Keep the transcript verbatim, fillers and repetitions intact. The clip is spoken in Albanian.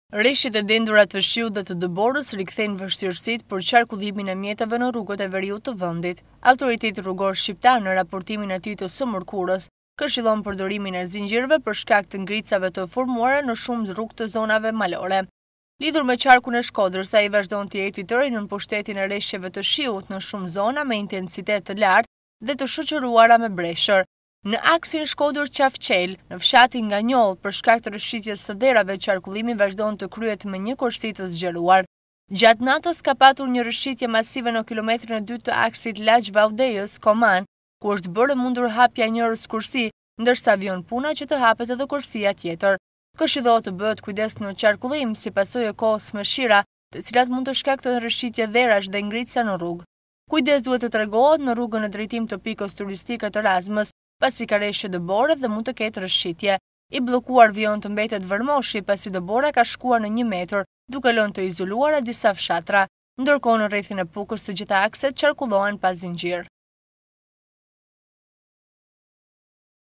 Rreshtet e dendurat të shiut dhe të dëborës rikthejnë vështirësitë për qarkullimin e mjeteve në rrugët e veriut të vendit. Autoriteti rrugor shqiptar në raportimin e tij të së mërkurës këshillon përdorimin e zinxhirëve për shkak të ngritësave të formuara në shumë rrugë të zonave malore. Lidhur me qarkun e Shkodrës, ai vazhdon të jetë i tërë në pushtetin e rreshjeve të shiut në shumë zona me intensitet të lartë dhe të shoqëruara me breshër. Në aksin Shkodër-Qafqel, në fshatin Nganjoll, për shkak të rrëshqitjes së derave, qarkullimi vazhdon të kryhet me një kursi të zgjeruar. Gjatë natës ka patur një rrëshqitje masive në kilometrin e dytë të aksit Laç-Vaudejës, Koman, ku është bërë mundur hapja e njërës kursi, ndërsa vion puna që të hapet edhe kursia tjetër. Këshillohet të bëhet kujdes në qarkullim si pasojë e kohës mëshira, të cilat mund të shkaktojnë rrëshqitje dherash dhe ngritësa në rrugë. Kujdes duhet të tregohet në rrugën në drejtim të pikës turistike të Razmës, pasi ka rreshje dëbore dhe mund të ketë rrëshqitje. I bllokuar vion të mbetet Vërmoshi pasi dëbora ka shkuar në një metër, duke lënë të izoluara disa fshatra, ndërkohë në rrethin e Pukës të gjitha akset qarkullohen pa zinxhir.